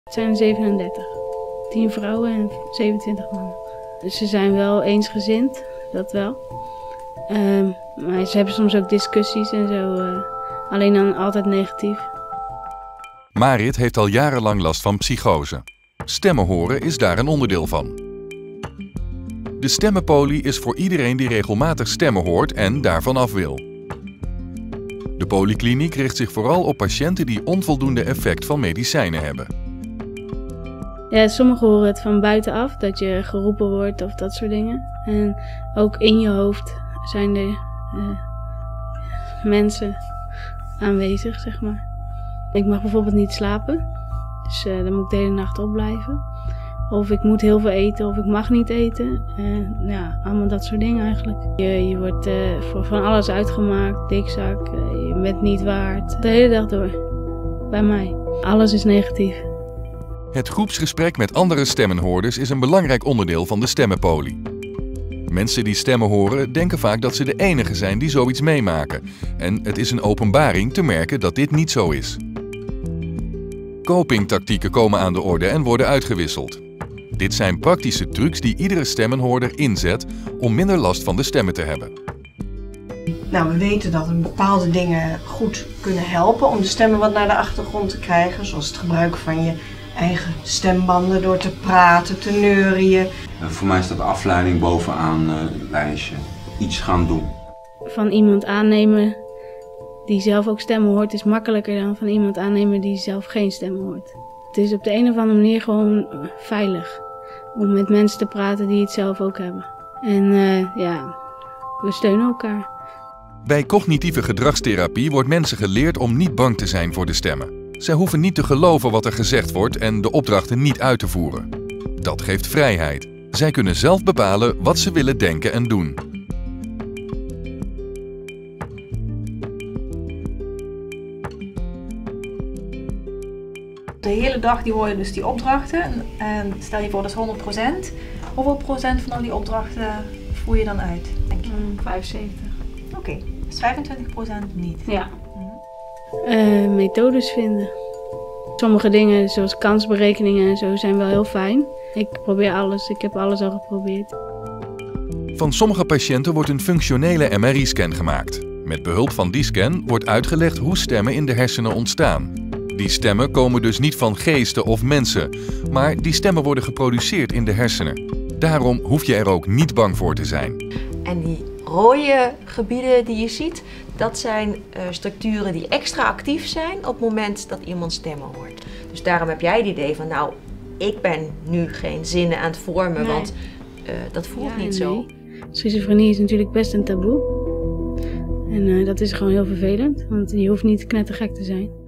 Het zijn 37. 10 vrouwen en 27 mannen. Dus ze zijn wel eensgezind, dat wel. Maar ze hebben soms ook discussies en zo. Alleen dan altijd negatief. Marit heeft al jarenlang last van psychose. Stemmen horen is daar een onderdeel van. De stemmenpolie is voor iedereen die regelmatig stemmen hoort en daarvan af wil. De polykliniek richt zich vooral op patiënten die onvoldoende effect van medicijnen hebben. Ja, sommigen horen het van buitenaf, dat je geroepen wordt of dat soort dingen. En ook in je hoofd zijn er mensen aanwezig, zeg maar. Ik mag bijvoorbeeld niet slapen, dus dan moet ik de hele nacht opblijven. Of ik moet heel veel eten of ik mag niet eten. Ja, allemaal dat soort dingen eigenlijk. Je wordt voor van alles uitgemaakt, dikzak, je bent niet waard. De hele dag door, bij mij. Alles is negatief. Het groepsgesprek met andere stemmenhoorders is een belangrijk onderdeel van de stemmenpolie. Mensen die stemmen horen denken vaak dat ze de enige zijn die zoiets meemaken. En het is een openbaring te merken dat dit niet zo is. Copingtactieken komen aan de orde en worden uitgewisseld. Dit zijn praktische trucs die iedere stemmenhoorder inzet om minder last van de stemmen te hebben. Nou, we weten dat er bepaalde dingen goed kunnen helpen om de stemmen wat naar de achtergrond te krijgen. Zoals het gebruiken van je eigen stembanden door te praten, te neurieën. Voor mij staat afleiding bovenaan het lijstje. Iets gaan doen. Van iemand aannemen die zelf ook stemmen hoort is makkelijker dan van iemand aannemen die zelf geen stemmen hoort. Het is op de een of andere manier gewoon veilig om met mensen te praten die het zelf ook hebben. En ja, we steunen elkaar. Bij cognitieve gedragstherapie wordt mensen geleerd om niet bang te zijn voor de stemmen. Zij hoeven niet te geloven wat er gezegd wordt en de opdrachten niet uit te voeren. Dat geeft vrijheid. Zij kunnen zelf bepalen wat ze willen denken en doen. De hele dag hoor je dus die opdrachten en stel je voor dat is 100%. Hoeveel procent van al die opdrachten voer je dan uit, denk je? 75. Oké, dus 25% niet. Ja. Methodes vinden. Sommige dingen zoals kansberekeningen en zo zijn wel heel fijn. Ik probeer alles, ik heb alles al geprobeerd. Van sommige patiënten wordt een functionele MRI-scan gemaakt. Met behulp van die scan wordt uitgelegd hoe stemmen in de hersenen ontstaan. Die stemmen komen dus niet van geesten of mensen, maar die stemmen worden geproduceerd in de hersenen. Daarom hoef je er ook niet bang voor te zijn. En die rode gebieden die je ziet, dat zijn structuren die extra actief zijn op het moment dat iemand stemmen hoort. Dus daarom heb jij het idee van, nou, ik ben nu geen zinnen aan het vormen, want dat voelt niet zo. Schizofrenie is natuurlijk best een taboe. En dat is gewoon heel vervelend, want je hoeft niet knettergek te zijn.